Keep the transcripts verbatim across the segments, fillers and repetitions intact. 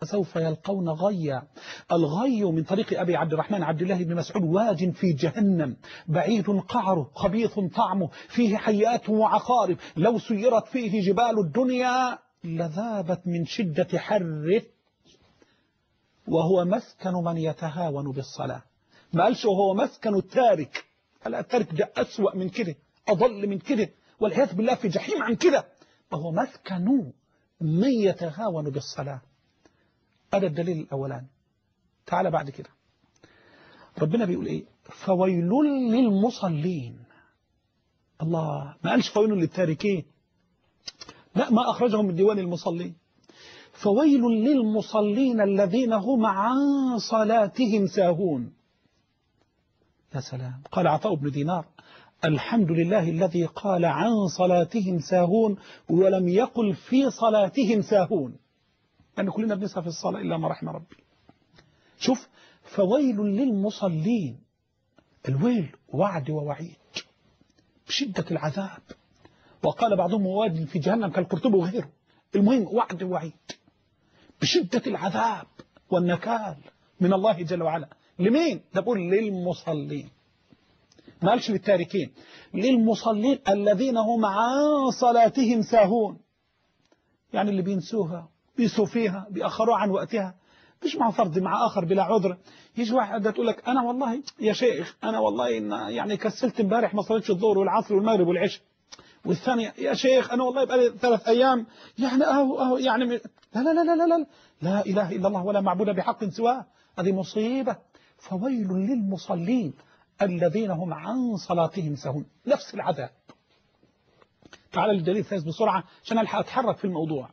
فسوف يلقون غيا. الغي من طريق أبي عبد الرحمن عبد الله بن مسعود واد في جهنم بعيد قعره خبيث طعمه فيه حيات وعقارب لو سيرت فيه جبال الدنيا لذابت من شدة حره، وهو مسكن من يتهاون بالصلاة. ما قالش وهو مسكن التارك، التارك ده أسوأ من كده، أضل من كده، والعياذ بالله في جحيم عن كده. وهو مسكن من يتهاون بالصلاة. هذا الدليل الأولاني. تعال بعد كده ربنا بيقول إيه؟ فويل للمصلين. الله، ما قالش فويل للتاركين، لا، ما أخرجهم من ديوان المصلين. فويل للمصلين الذين هم عن صلاتهم ساهون. يا سلام. قال عطاء بن دينار الحمد لله الذي قال عن صلاتهم ساهون ولم يقل في صلاتهم ساهون، لأن يعني كلنا بنسهى في الصلاة إلا ما رحم ربي. شوف، فويل للمصلين، الويل وعد ووعيد بشدة العذاب. وقال بعضهم واد في جهنم كالقرطبي وغيره. المهم وعد ووعيد بشدة العذاب والنكال من الله جل وعلا. لمين؟ ده بقول للمصلين، ما قالش للتاركين، للمصلين الذين هم عن صلاتهم ساهون، يعني اللي بينسوها بيسوا فيها بيأخروا عن وقتها، مش مع فرض مع آخر بلا عذر. يجي واحد تقول لك أنا والله يا شيخ أنا والله يعني كسلت امبارح ما صليتش الظهر والعصر والمغرب والعشاء، والثانية يا شيخ أنا والله بقالي ثلاث أيام يعني أهو أهو يعني لا لا لا لا لا لا لا إله إلا الله ولا معبود بحق سواه. هذه مصيبة. فويل للمصلين الذين هم عن صلاتهم ساهون، نفس العذاب. تعال للدليل الثالث بسرعة عشان ألحق أتحرك في الموضوع.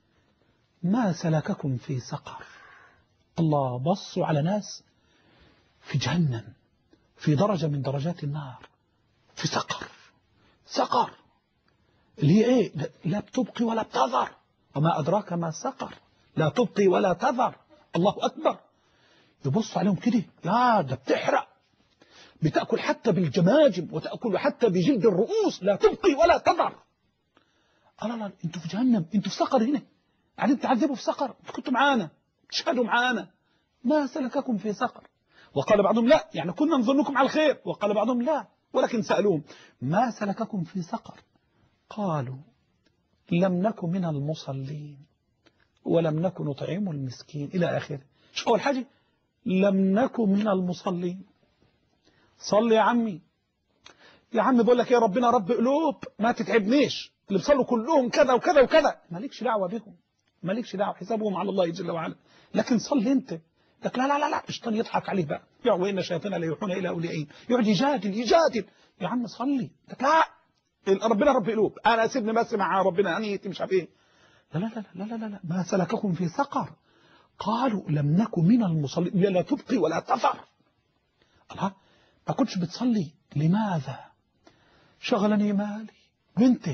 ما سلككم في سقر. الله، بصوا على ناس في جهنم في درجة من درجات النار، في سقر. سقر اللي هي ايه؟ لا بتبقي ولا بتذر. وما أدراك ما سقر، لا تبقي ولا تذر. الله أكبر. يبص عليهم كده، يا ده بتحرق، بتأكل حتى بالجماجم وتأكل حتى بجلد الرؤوس، لا تبقي ولا تذر. لا لا انتوا في جهنم، انتوا في سقر هنا، يعني انتوا تعذبوا في سقر، انتوا كنتوا معانا تشهدوا معانا. ما سلككم في سقر. وقال بعضهم لا يعني كنا نظنكم على الخير، وقال بعضهم لا ولكن سألوهم ما سلككم في سقر قالوا لم نكن من المصلين ولم نكن نطعم المسكين إلى آخره. شو أول حاجة؟ لم نكن من المصلين. صل يا عمي، يا عمي بقول لك يا ربنا رب قلوب ما تتعبنيش، اللي بيصلوا كلهم كذا وكذا وكذا، مالكش دعوة بهم، مالكش دعوة، حسابهم على الله جل وعلا. لكن صل انت. لك لا لا لا لا الشيطان يضحك عليه بقى، يقعد وإن الشياطين لا يوحون إلى أوليائهم، يقعد يجادل يجادل. يا عم صلي. لك لا ربنا رب قلوب، انا سيبني بس مع ربنا اني مش عارف ايه. لا لا لا لا لا لا ما سلككم في سقر قالوا لم نكن من المصلين. لا, لا تبقي ولا تذر. الله، ما كنتش بتصلي لماذا؟ شغلني مالي وانت،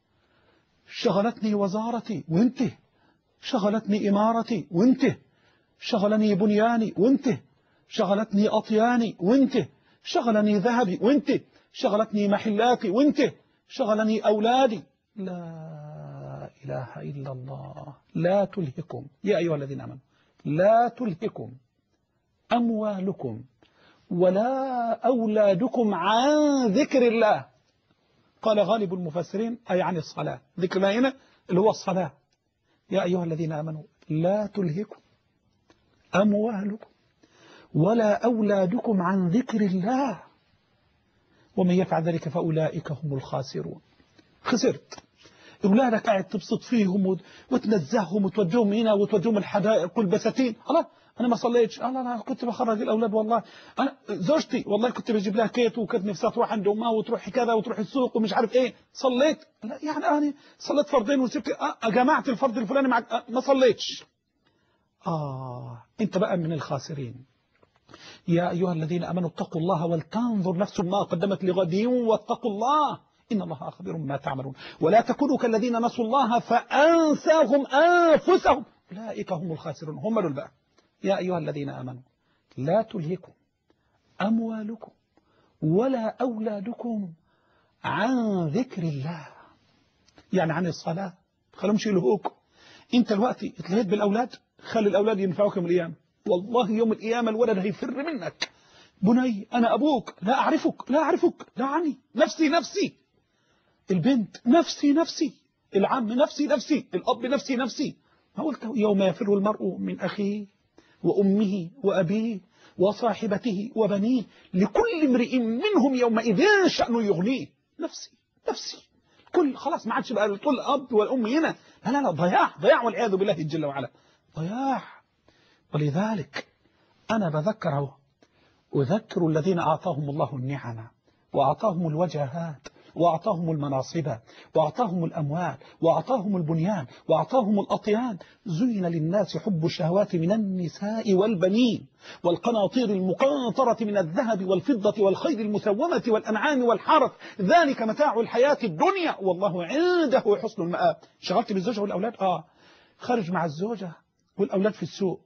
شغلتني وزارتي وانت، شغلتني إمارتي وانت، شغلني بنياني وانت، شغلتني أطياني وانت، شغلني ذهبي وانت، شغلتني محلاتي وانت، شغلني أولادي. لا إله إلا الله. لا تلهكم يا أيها الذين آمنوا لا تلهكم أموالكم ولا أولادكم عن ذكر الله. قال غالب المفسرين أي عن الصلاة. ذكر الله هنا اللي هو الصلاة. يا أيها الذين آمنوا لا تلهكم أموالكم ولا أولادكم عن ذكر الله ومن يفعل ذلك فأولئك هم الخاسرون. خسرت. أولادك قاعد تبسط فيهم وتنزههم وتوجههم هنا وتوجههم الحدائق والبساتين. الله أنا ما صليتش. الله أنا كنت بخرج الأولاد والله. أنا زوجتي والله كنت بجيب لها كيت وكنت نفسها تروح عند أمها وتروح كذا وتروح السوق ومش عارف إيه. صليت؟ لا يعني أنا صليت فرضين وسبت جماعة الفرض الفلاني معك ما صليتش. آه أنت بقى من الخاسرين. يا أيها الذين آمنوا اتقوا الله ولتنظر نفس ما قدمت لغد واتقوا الله إن الله خبير ما تعملون. ولا تكونوا كالذين نسوا الله فأنساهم أنفسهم أولئك هم الخاسرون. هم دول بقى. يا أيها الذين آمنوا لا تلهكم أموالكم ولا أولادكم عن ذكر الله، يعني عن الصلاة. خلوهمش يلهوكم. أنت دلوقتي اتلهيت بالأولاد خلي الأولاد ينفعوك يوم القيامة. والله يوم القيامة الولد هيفر منك. بني أنا أبوك لا أعرفك لا أعرفك دعني نفسي نفسي. البنت نفسي نفسي. العم نفسي نفسي. الأب نفسي نفسي. ما قلت يوم يفر المرء من أخيه وأمه وأبيه وصاحبته وبنيه لكل امرئ منهم يومئذ شأن يغنيه. نفسي نفسي. كل خلاص ما عادش بقى كل الأب والأم هنا. لا لا لا ضياع ضياع والعياذ بالله جل وعلا ضياع. ولذلك أنا بذكره أذكر الذين أعطاهم الله النعم وأعطاهم الوجهات وأعطاهم المناصب وأعطاهم الأموال وأعطاهم البنيان وأعطاهم الأطيان. زين للناس حب الشهوات من النساء والبنين والقناطير المقنطرة من الذهب والفضة والخيل المسومة والأنعام والحرث ذلك متاع الحياة الدنيا والله عنده حسن المآب. شغلت بالزوجة والأولاد آه خرج مع الزوجة والأولاد في السوق.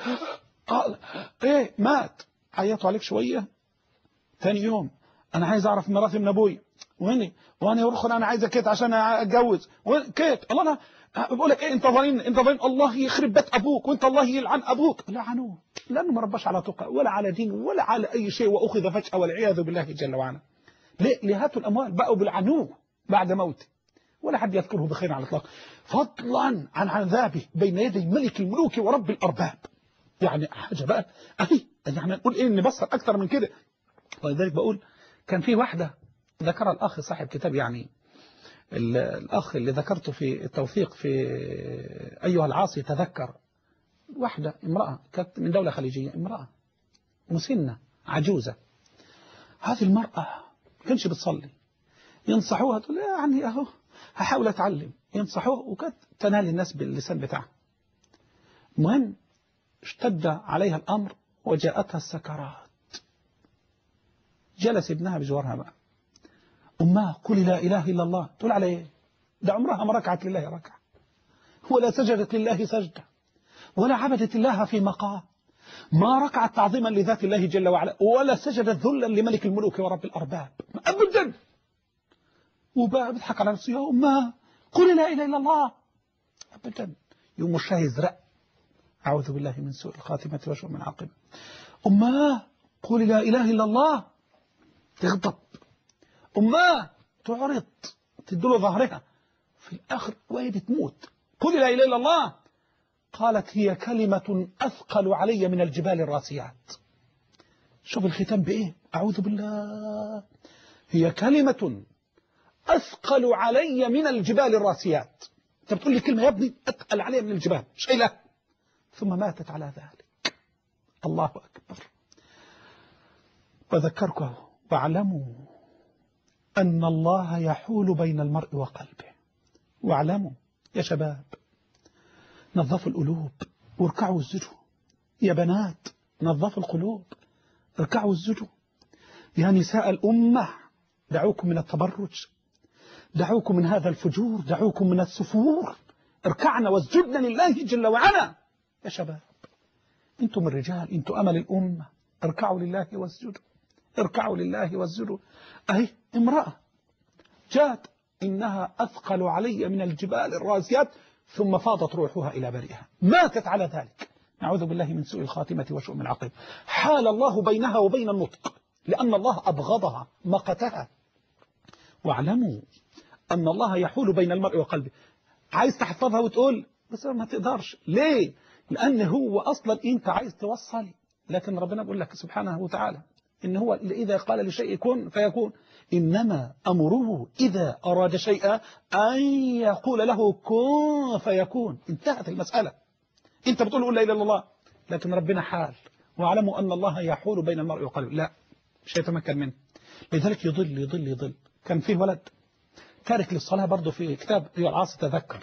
قال إيه مات. عيطوا عليك شوية. ثاني يوم أنا عايز أعرف مراتي من أبوي ويني وانا يرخل انا عايزه كيت عشان اتجوز كيت. الله انا بقول لك ايه انت ظالم انت ظالم الله يخرب بيت ابوك وانت الله يلعن ابوك. لعنوه لانه ما رباش على تقى ولا على دين ولا على اي شيء واخذ فجأة والعياذ بالله جل وعلا. ليه لهاتوا الاموال بقوا بالعنوه بعد موته ولا حد يذكره بخير على الاطلاق فضلا عن عذابه بين يدي ملك الملوك ورب الارباب. يعني حاجه بقى اهي يعني نقول ايه نبصر اكثر من كده. ولذلك بقول كان في واحده ذكر الأخ صاحب كتاب يعني الأخ اللي ذكرته في التوثيق في أيها العاصي تذكر واحدة امرأة كانت من دولة خليجية امرأة مسنة عجوزة. هذه المرأة كانش بتصلي ينصحوها تقول يعني أهو هحاول أتعلم ينصحوها وكانت تنال الناس باللسان بتاعها. المهم اشتد عليها الأمر وجاءتها السكرات. جلس ابنها بجوارها بقى أمها قل لا إله إلا الله. تقول على إيه؟ ده عمرها ما ركعت لله ركعة ولا سجدت لله سجدة ولا عبدت الله في مقام ما ركعت تعظيما لذات الله جل وعلا ولا سجدت ذلا لملك الملوك ورب الأرباب أبدا. وبقى بتضحك على نفسها يا أمها قل لا إله إلا الله أبدا. يوم الشاه يزرق أعوذ بالله من سوء الخاتمة وشؤم العاقبة. أمها قل لا إله إلا الله تغضب. أمها تعرض تدل ظهرها في الآخر وهي بتموت. قل لا إله إلا الله قالت هي كلمة أثقل علي من الجبال الراسيات. شوف الختام بإيه أعوذ بالله. هي كلمة أثقل علي من الجبال الراسيات. أنت بتقول لي كلمة يا ابني أثقل علي من الجبال شيء لا. ثم ماتت على ذلك. الله أكبر. وذكركم واعلموا أن الله يحول بين المرء وقلبه. واعلموا يا شباب نظفوا القلوب واركعوا واسجدوا. يا بنات نظفوا القلوب اركعوا واسجدوا. يا نساء الأمة دعوكم من التبرج دعوكم من هذا الفجور دعوكم من السفور اركعنا واسجدنا لله جل وعلا. يا شباب انتم الرجال انتم أمل الأمة اركعوا لله واسجدوا اركعوا لله واسجدوا. أهي امرأة جاءت إنها أثقل علي من الجبال الراسيات ثم فاضت روحها إلى بريها ماتت على ذلك. نعوذ بالله من سوء الخاتمة وشؤم العاقبة. حال الله بينها وبين النطق لأن الله أبغضها مقتها. واعلموا أن الله يحول بين المرء وقلبه. عايز تحفظها وتقول بس ما تقدرش. ليه؟ لأن هو أصلا أنت عايز توصل لكن ربنا بيقول لك سبحانه وتعالى إن هو إذا قال لشيء كن فيكون. إنما أمره إذا أراد شيئا أن يقول له كن فيكون. انتهت المسألة. أنت بتقول قل لا إله إلا الله لكن ربنا حال. واعلموا أن الله يحول بين المرء وقلبه. لا مش هيتمكن منه. لذلك يضل يضل يضل. كان فيه ولد تارك للصلاة برضه في كتاب أيها العاصي تذكر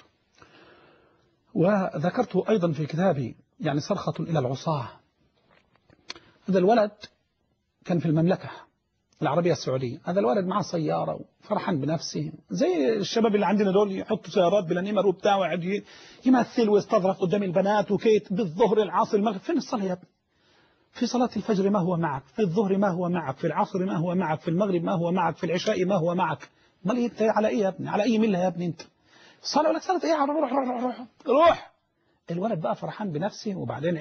وذكرته أيضا في كتابي يعني صرخة إلى العصاة. هذا الولد كان في المملكة العربية السعودية. هذا الولد معه سيارة وفرحان بنفسه زي الشباب اللي عندنا دول يحطوا سيارات بلا نمر وبتاع وقاعد يمثل ويستظرف قدام البنات وكيت. بالظهر العصر المغرب فين الصلاة يا ابني؟ في صلاة الفجر ما هو معك في الظهر ما هو معك في العصر ما هو معك في المغرب ما هو معك في العشاء ما هو معك. امال انت على ايه يا ابني على اي مله يا ابني انت؟ الصلاة ولا صلاة ايه؟ روح روح روح روح روح الولد بقى فرحان بنفسه، وبعدين